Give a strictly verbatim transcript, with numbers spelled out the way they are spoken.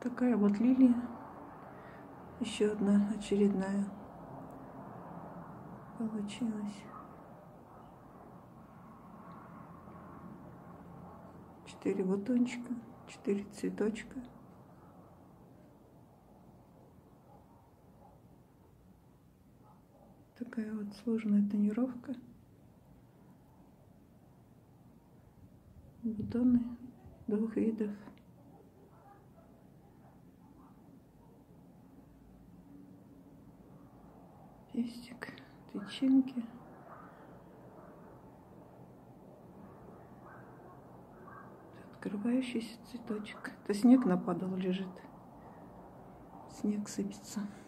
Такая вот лилия. Еще одна очередная получилась. Четыре бутончика, четыре цветочка. Такая вот сложная тонировка. Бутоны двух видов. Пестик, тычинки. Открывающийся цветочек. Это снег нападал, лежит. Снег сыпется.